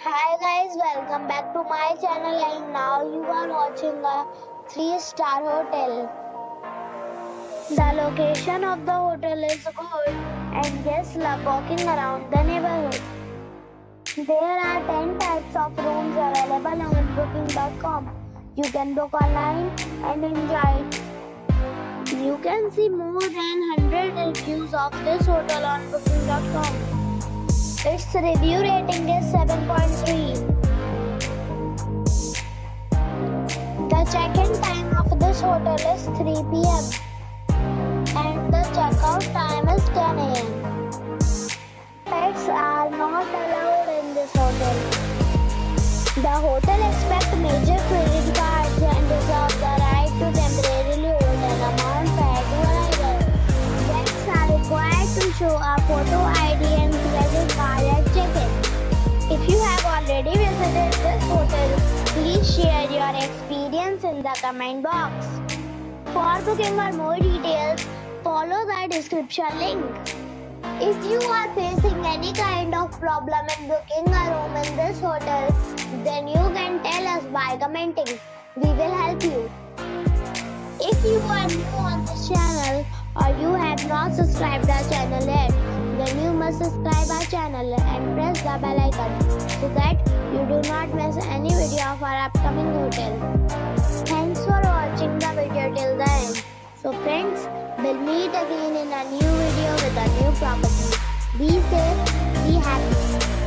Hi guys, welcome back to my channel and now you are watching a 3-star hotel. The location of the hotel is good and guests love walking around the neighborhood. There are 10 types of rooms available on booking.com. You can book online and enjoy it. You can see more than 100 reviews of this hotel on booking.com. Its review rating is 7.3. The check-in time of this hotel is 3 p.m. and the check-out time is 10 a.m. Pets are not allowed in this hotel. The hotel accepts major credit cards and reserves the right to temporarily hold an amount prior to arrival. Guests are required to show a photo ID and credit card at check-in. If you have already visited this hotel, please share your experience in the comment box. For booking or more details, follow the description link. If you are facing any kind of problem in booking a room in this hotel, then you can tell us by commenting. We will help you. If you are new on this channel or you have not subscribed our channel yet, then you must subscribe our channel and press the bell icon so that you do not miss any video of our upcoming hotel. Thanks for watching the video till the end. So friends, we'll meet again in a new video with a new property. Be safe, be happy.